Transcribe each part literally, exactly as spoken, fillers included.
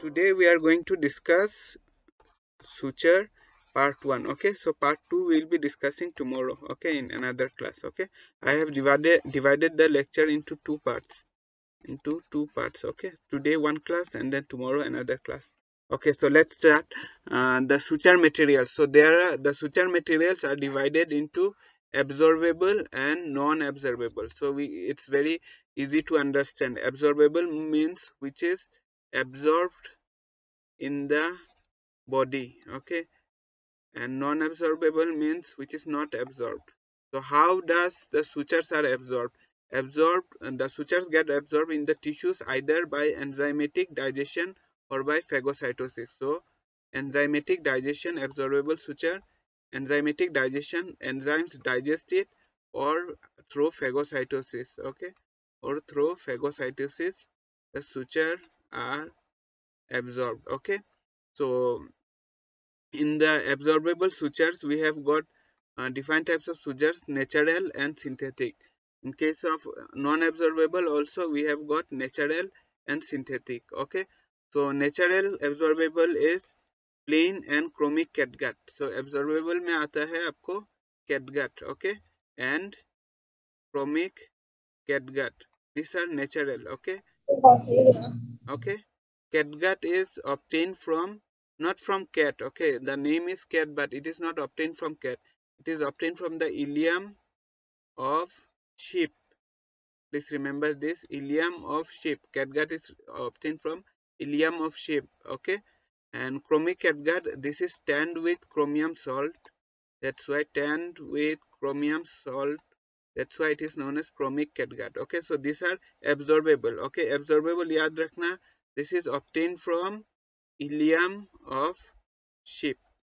today we are going to discuss suture part one. Okay, so part two we'll be discussing tomorrow, okay, in another class. Okay, I have divided divided the lecture into two parts into two parts. Okay, today one class and then tomorrow another class. Okay, so let's start. Uh, the suture materials. So there are the suture materials are divided into absorbable and non-absorbable. So we it's very easy to understand. Absorbable means which is absorbed in the body, okay, and non-absorbable means which is not absorbed. So how does the sutures are absorbed? Absorbed, and the sutures get absorbed in the tissues either by enzymatic digestion or by phagocytosis. So enzymatic digestion, absorbable suture, enzymatic digestion, enzymes digest it, or through phagocytosis, okay, or through phagocytosis the suture are absorbed. Okay, so in the absorbable sutures we have got uh, different types of sutures, natural and synthetic. In case of non-absorbable also we have got natural and synthetic. Okay, so natural absorbable is plain and chromic catgut. So absorbable में आता है आपको catgut, okay, and chromic catgut. These are natural. Okay, okay, catgut is obtained from, not from cat. Okay, the name is cat, but it is not obtained from cat. It is obtained from the ileum of sheep. Please remember this, ileum of sheep. Catgut is obtained from ileum of sheep. Okay, and chromic catgut, this is tanned with chromium salt. That's why tanned with chromium salt. That's why it is known as chromic catgut. Okay, so these are absorbable. Okay, absorbable याद रखना. This is obtained from ileum of sheep.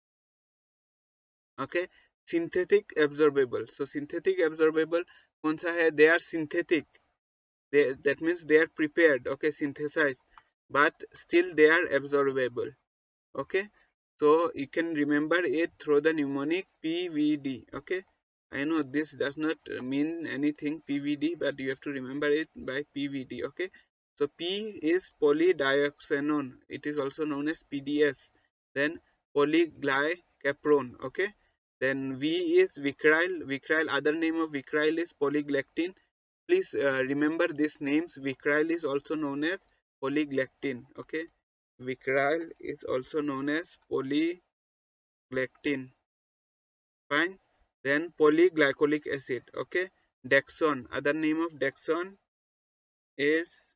Okay, synthetic absorbable. So synthetic absorbable कौन सा है? They are synthetic. They, that means they are prepared. Okay, synthesized, but still they are absorbable. Okay, so you can remember it through the mnemonic P V D. Okay, I know this does not mean anything P V D, but you have to remember it by P V D. Okay, so P is polydioxanone. It is also known as P D S. Then polyglycaprone. Okay, then V is vicryl. Vicryl, other name of vicryl is polyglectin. Please uh, remember these names. Vicryl is also known as polyglectin. Okay, vicryl is also known as polyglectin. Fine. Then polyglycolic acid. Okay, Dexone, other name of Dexone is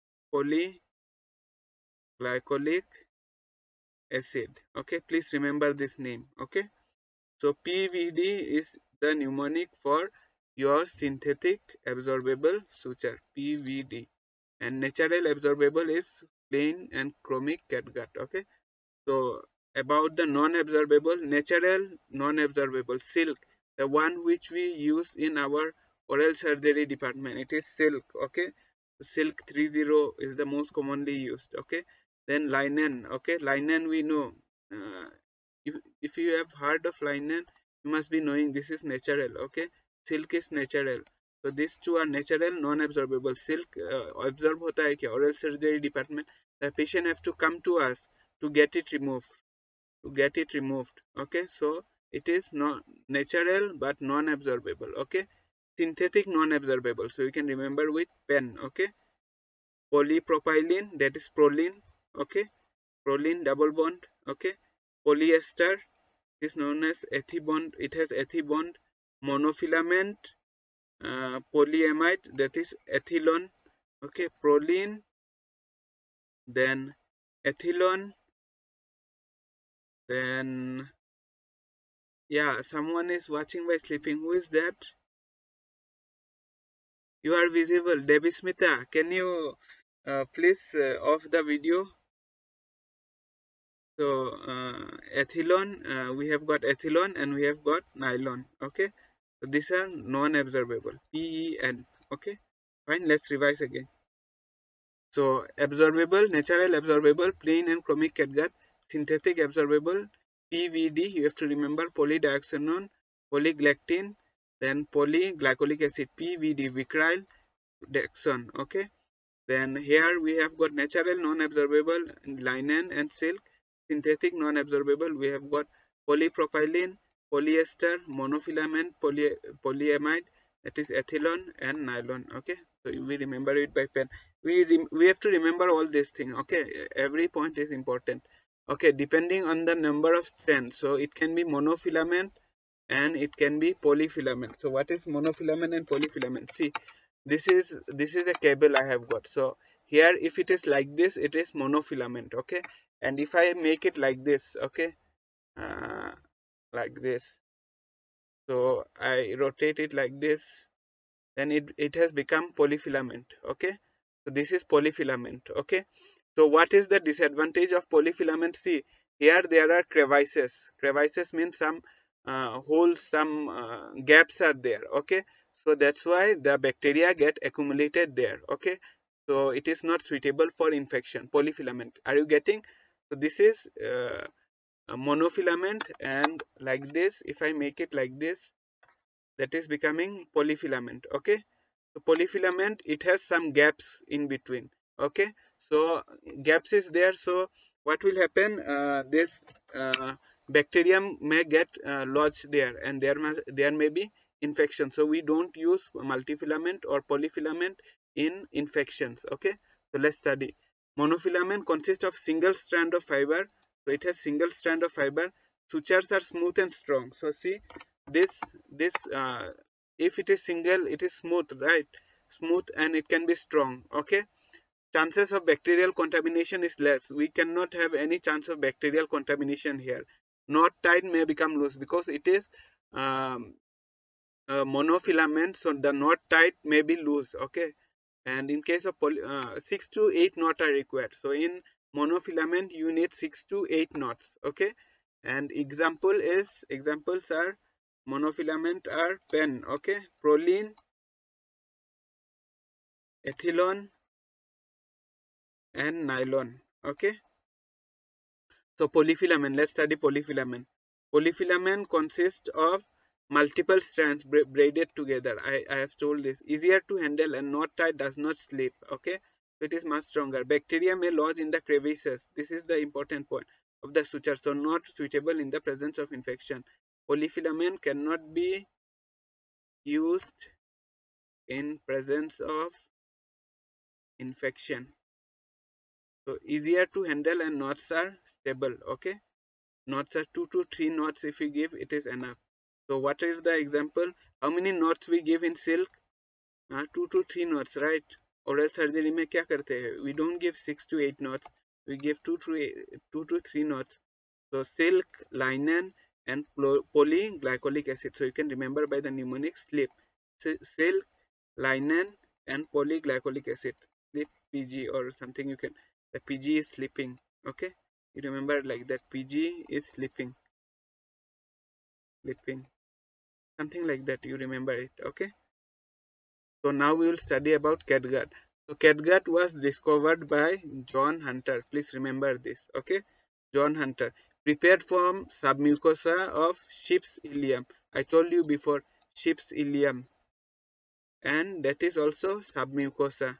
polyglycolic acid. Okay, please remember this name. Okay, so P V D is the mnemonic for your synthetic absorbable suture, P V D, and natural absorbable is plain and chromic catgut. Okay, so about the non-absorbable, natural non-absorbable, silk, the one which we use in our oral surgery department, it is silk. Okay, silk thirty is the most commonly used. Okay, then linen. Okay, linen we know. Uh, if if you have heard of linen, you must be knowing this is natural. Okay, silk is natural. So these two are natural, non-absorbable. Silk uh, absorb होता है क्या? Oral surgery department, the patient have to come to us to get it removed. To get it removed. Okay, so it is not natural but non-absorbable. Okay, synthetic non-absorbable. So you can remember with pen. Okay, polypropylene, that is proline. Okay, proline double bond. Okay, polyester is known as ethibond. It has ethibond. Monofilament uh, polyamide, that is ethylone. Okay, proline, then ethylone, then yeah, someone is watching by sleeping. Who is that? You are visible. Devi Smita, can you uh, please uh, off the video? So uh, ethylone, uh, we have got ethylone and we have got nylon. Okay, so these are non-absorbable. P E N. Okay, fine. Let's revise again. So absorbable, natural absorbable, plain and chromic catgut. Synthetic absorbable, P V D. You have to remember polydioxanone, polyglectin, then polyglycolic acid, P V D, vicryl, Dexone. Okay, Then here we have got natural non-absorbable linen and silk. Synthetic non-absorbable we have got polypropylene, polyester, monofilament, poly polyamide, that is ethylene, and nylon. Okay, so we remember it by pen. We we have to remember all these things. Okay, every point is important. Okay, depending on the number of strands, so it can be monofilament and it can be polyfilament. So what is monofilament and polyfilament? See, this is this is a cable I have got. So here if it is like this, it is monofilament. Okay, and if I make it like this, okay, uh, like this, so I rotate it like this, then it it has become polyfilament. Okay, so this is polyfilament. Okay, so what is the disadvantage of polyfilament? See, here there are crevices. Crevices means some uh, holes, some uh, gaps are there. Okay, so that's why the bacteria get accumulated there. Okay, so it is not suitable for infection. Polyfilament, are you getting? So this is uh, a monofilament, and like this, if I make it like this, that is becoming polyfilament. Okay, so polyfilament, it has some gaps in between. Okay, so gaps is there, so what will happen, uh, this uh, bacterium may get uh, lodged there, and there must there may be infection. So we don't use multifilament or polyfilament in infections. Okay, so let's study. Monofilament consists of single strand of fiber. So it has single strand of fiber. Sutures are smooth and strong. So see, this this uh, if it is single, it is smooth, right? Smooth, and it can be strong. Okay, chances of bacterial contamination is less. We cannot have any chance of bacterial contamination here. Knot tied may become loose because it is um, a monofilament, so the knot tied may be loose. Okay, and in case of poly, uh, six to eight knots are required. So in monofilament you need six to eight knots. Okay, and example is examples are monofilament are pen. Okay, proline, ethylene, and nylon. Okay, so polyfilament, let's study polyfilament. Polyfilament consists of multiple strands bra braided together. I, I have told this. Easier to handle and knot tied, does not slip. Okay, so it is much stronger. Bacteria may lodge in the crevices. This is the important point of the suture, so not suitable in the presence of infection. Polyfilament cannot be used in presence of infection. So easier to handle and knots are stable. Okay, knots are two to three knots. If we give, it is enough. So what is the example? How many knots we give in silk? uh, two to three knots, right? Oral surgery में क्या करते हैं? We don't give six to eight knots. We give two to eight, two to three knots. So silk, linen, and polyglycolic acid. So you can remember by the mnemonic SLIP. Silk, linen, and polyglycolic acid. SLIP P G or something. You can. The P G is slipping. Okay. You remember like that. P G is slipping. Slipping. Something like that. You remember it. Okay. So now we will study about catgut. So catgut was discovered by John Hunter. Please remember this. Okay, John Hunter. Prepared from submucosa of sheep's ileum. I told you before, sheep's ileum, and that is also submucosa.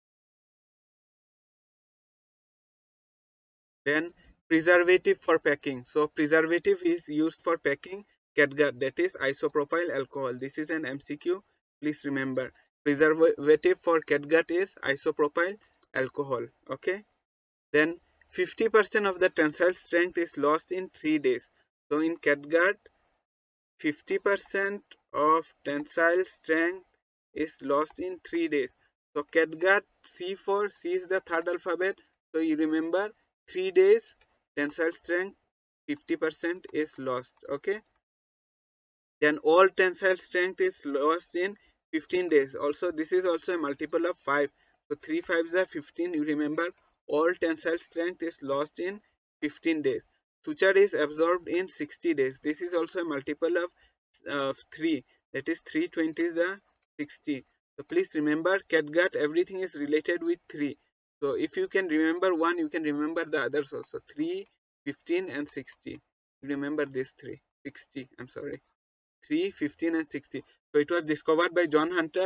Then preservative for packing. So preservative is used for packing catgut, that is isopropyl alcohol. This is an M C Q. Please remember, preservative for catgut is isopropyl alcohol. Okay. Then fifty percent of the tensile strength is lost in three days. So in catgut, fifty percent of tensile strength is lost in three days. So catgut C four, C is the third alphabet. So you remember, three days tensile strength, fifty percent is lost. Okay. Then all tensile strength is lost in fifteen days. Also, this is also a multiple of five. So three fives are fifteen. You remember, all tensile strength is lost in fifteen days. Suture is absorbed in sixty days. This is also a multiple of uh, three. That is three twenties are sixty. So please remember, catgut, everything is related with three. So if you can remember one, you can remember the others also. three, fifteen, and sixty. Remember these three. sixty. I'm sorry. three, fifteen, and sixty. So it was discovered by John Hunter.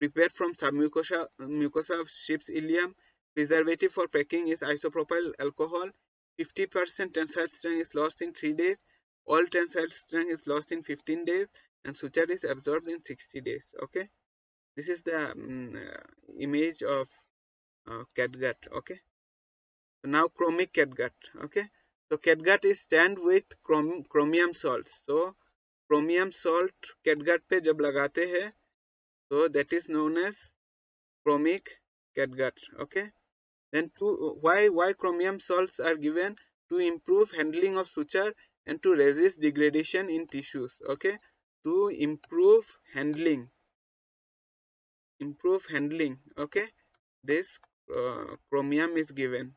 prepared from submucosa mucosa of sheep's ileum. Preservative for packing is isopropyl alcohol. fifty percent tensile strength is lost in three days. All tensile strength is lost in fifteen days, and suture is absorbed in sixty days. Okay, this is the um, uh, image of uh, catgut. Okay, so now chromic catgut. Okay, so catgut is stand with chrom chromium salt. So chromium salt catgut पे जब लगाते हैं, so that is known as chromic catgut. Okay, then to why why chromium salts are given? To improve handling of suture and to resist degradation in tissues. Okay, to improve handling improve handling. Okay, this uh, chromium is given.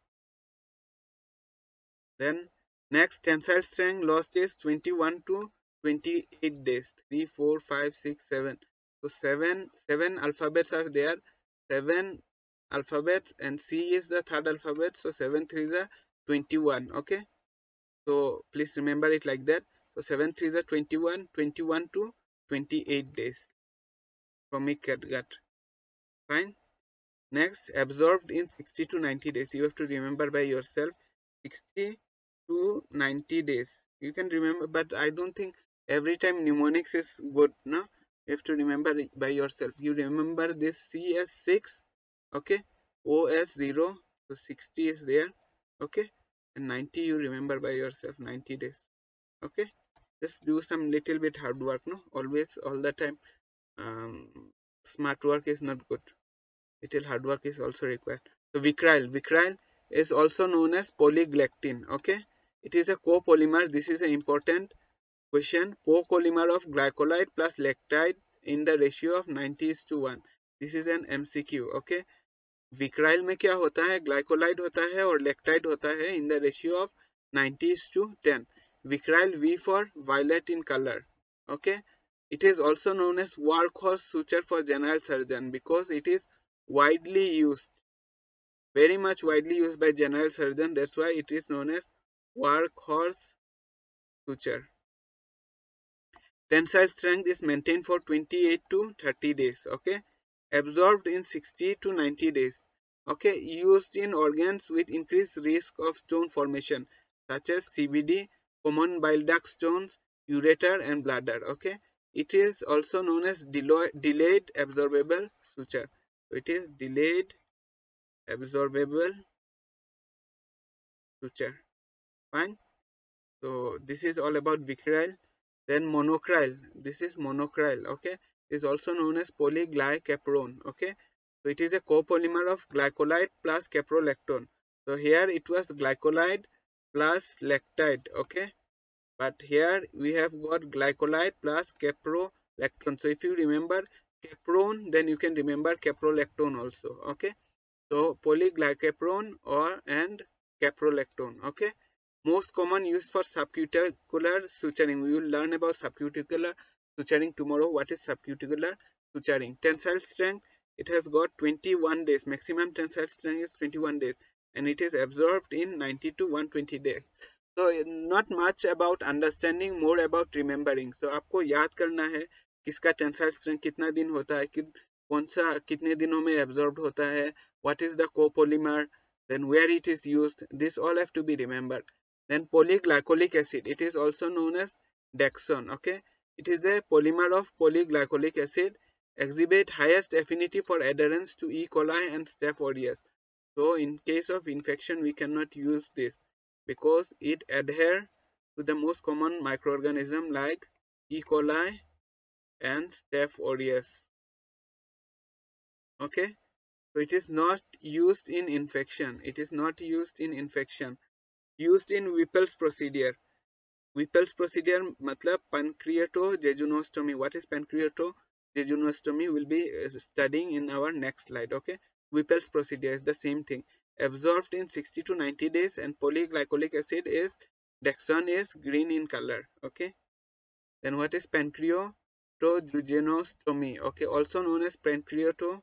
Then next, tensile strength lost is twenty-one to twenty-eight days. three, four, five, six, seven. So seven seven alphabets are there. seven alphabets, and C is the third alphabet. So seven three is twenty-one. Okay, so please remember it like that. So seven three is twenty-one, twenty-one to twenty-eight days. Chromic catgut. Fine. Next, absorbed in sixty to ninety days. You have to remember by yourself. sixty to ninety days. You can remember, but I don't think every time mnemonics is good. No, you have to remember it by yourself. You remember this C as six. Okay, O as zero. So sixty is there. Okay, and ninety you remember by yourself. ninety days. Okay, just do some little bit hard work. No, always, all the time. Um, smart work is not good. Little hard work is also required. So vicryl, vicryl is also known as polyglectin. Okay, it is a copolymer. This is an important question. Co-polymer of glycolide plus lactide in the ratio of ninety is to one. This is an M C Q. Okay, vicryl में क्या होता है? Glycolide होता है और lactide होता है in the ratio of ninety is to ten. Vicryl, V for violet in color. Okay, it is also known as workhorse suture for general surgeon because it is widely used, very much widely used by general surgeon. That's why it is known as workhorse suture. Tensile strength is maintained for twenty-eight to thirty days. Okay, absorbed in sixty to ninety days. Okay, used in organs with increased risk of stone formation such as C B D, common bile duct stones, ureter, and bladder. Okay, it is also known as delayed absorbable suture. So it is delayed absorbable suture. Fine. So this is all about vicryl. Then monocryl. This is monocryl. Okay, it is also known as polyglycaprone. Okay, so it is a copolymer of glycolide plus caprolactone. So here it was glycolide plus lactide. Okay, but here we have got glycolide plus caprolactone. So if you remember caprone, then you can remember caprolactone also. Okay, so polyglycaprone or and caprolactone. Okay, most common use for subcuticular suturing. We will learn about subcuticular suturing tomorrow. What is subcuticular suturing? Tensile strength, it has got twenty-one days. Maximum tensile strength is twenty-one days, and it is absorbed in ninety to one hundred twenty days. So not much about understanding, more about remembering. So आपको याद करना है किसका tensile strength कितना दिन होता है, कि कौन सा कितने दिनों में एब्जॉर्ब होता है, what is the copolymer, then where it is used. This all have to be remembered. Then polyglycolic acid, it is also known as Dexone. Okay, it is a polymer of polyglycolic acid, exhibit highest affinity for adherence to E. coli and Staph aureus. So in case of infection we cannot use this because it adheres to the most common microorganism like E. coli and Staph aureus. Okay, so it is not used in infection. It is not used in infection. Used in Whipple's procedure. Whipple's procedure matlab pancreatojejunostomy. What is pancreatojejunostomy? We'll be studying in our next slide. Okay, Whipple's procedure is the same thing. Absorbed in sixty to ninety days, and polyglycolic acid is Dexone is green in color. Okay, then what is pancreatojejunostomy? Okay, also known as pancreato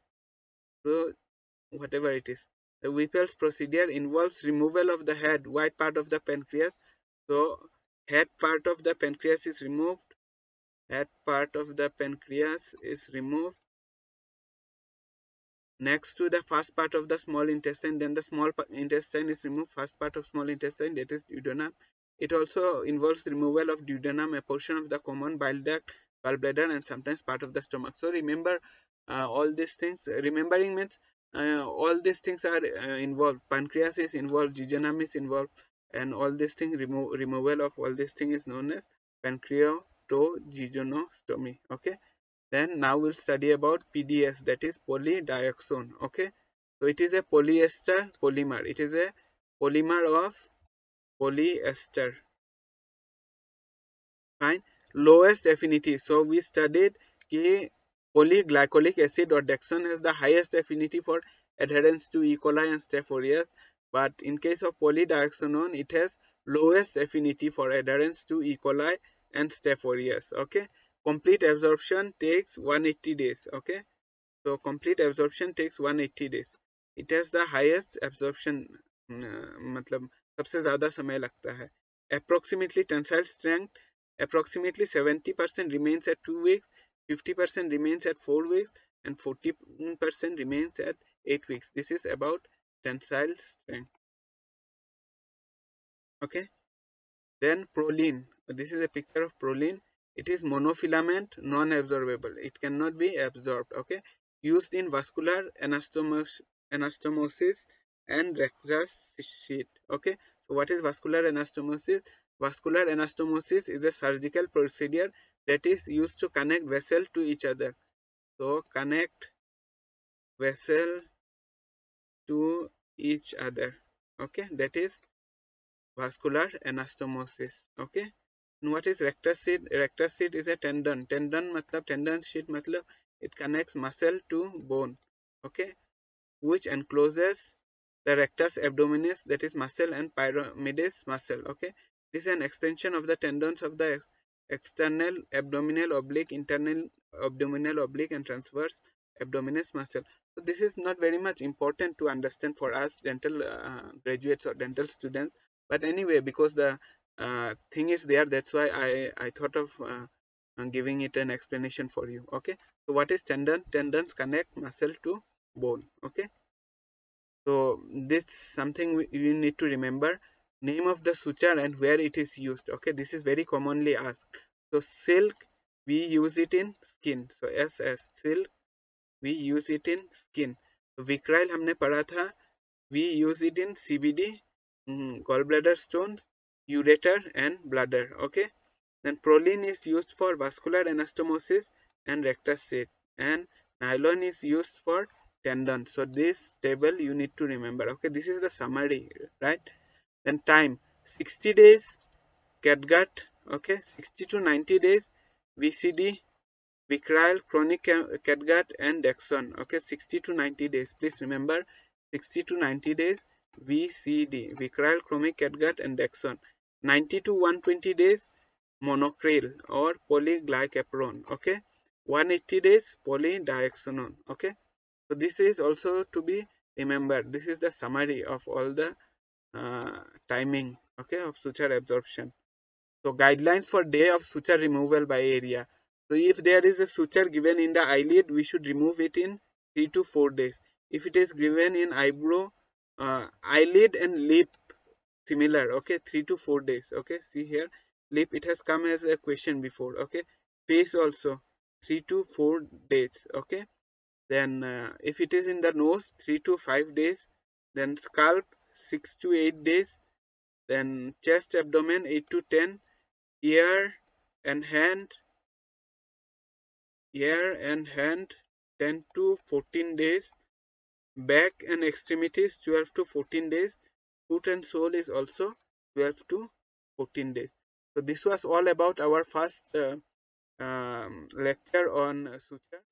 whatever it is. The Whipple's procedure involves removal of the head, white part of the pancreas. So head part of the pancreas is removed. Head part of the pancreas is removed. next to the first part of the small intestine, then the small intestine is removed, first part of small intestine, that is duodenum. It also involves removal of duodenum, a portion of the common bile duct, gallbladder, and sometimes part of the stomach. So remember uh, all these things. Remembering means uh, all these things are uh, involved. Pancreas is involved, jejunum is involved, and all these things, remo removal of all these things is known as pancreatojejunostomy. Okay. Then now we'll study about P D S, that is polydioxone. Okay, so it is a polyester polymer. It is a polymer of polyester. Fine. Lowest affinity. So we studied कि polyglycolic acid or dexone has the highest affinity for adherence to E. coli and Staph aureus, but in case of polydioxonone, it has lowest affinity for adherence to E. coli and Staph aureus. Okay, complete absorption takes one hundred eighty days. Okay, so complete absorption takes one hundred eighty days. It has the highest absorption, मतलब सबसे ज्यादा समय लगता है. Approximately tensile strength, approximately seventy percent remains at two weeks, fifty percent remains at four weeks, and forty percent remains at eight weeks. This is about tensile strength. Okay. Then proline. This is a picture of proline. It is monofilament, non-absorbable. It cannot be absorbed. Okay. Used in vascular anastomosis, anastomosis and Rex's sheet. Okay. So what is vascular anastomosis? Vascular anastomosis is a surgical procedure that is used to connect vessel to each other. So connect vessel to each other. Okay. That is vascular anastomosis. Okay. And what is rectus sheath? Rectus sheath is a tendon. Tendon matlab tendon sheath matlab it connects muscle to bone. Okay, which encloses the rectus abdominis, that is muscle, and pyramidis muscle. Okay, this is an extension of the tendons of the external abdominal oblique, internal abdominal oblique, and transverse abdominis muscle. So this is not very much important to understand for us dental uh, graduates or dental students, but anyway, because the uh, thing is there, that's why I I thought of uh, giving it an explanation for you. Okay, so what is tendon? Tendons connect muscle to bone. Okay, so this is something we, you need to remember. Name of the suture and where it is used. Okay, this is very commonly asked. So silk, we use it in skin. So S S silk, we use it in skin. So vicryl हमने पढ़ा था, we use it in C B D, mm, gallbladder stones, ureter, and bladder. Okay, then proline is used for vascular anastomosis and rectus sheath, and nylon is used for tendon. So this table you need to remember. Okay, this is the summary, right? Then time, sixty days catgut. Okay, sixty to ninety days V C D, vicryl, chronic catgut, and dexone. Okay, sixty to ninety days. Please remember, sixty to ninety days V C D, vicryl, chronic catgut, and dexone. ninety to one hundred twenty days monocryl or polyglycaprone. Okay, one hundred eighty days polydioxonone. Okay, so this is also to be remembered. This is the summary of all the uh, timing, okay, of suture absorption. So guidelines for day of suture removal by area. So if there is a suture given in the eyelid, we should remove it in three to four days. If it is given in eyebrow, uh, eyelid and lip, similar. Okay, three to four days. Okay, see here, lip, it has come as a question before. Okay, face also three to four days. Okay, then uh, if it is in the nose, three to five days. Then scalp, six to eight days. Then chest, abdomen, eight to ten. Ear and hand, ear and hand, ten to fourteen days. Back and extremities, twelve to fourteen days. Foot and sole is also twelve to fourteen days. So this was all about our first uh, um, lecture on uh, suture.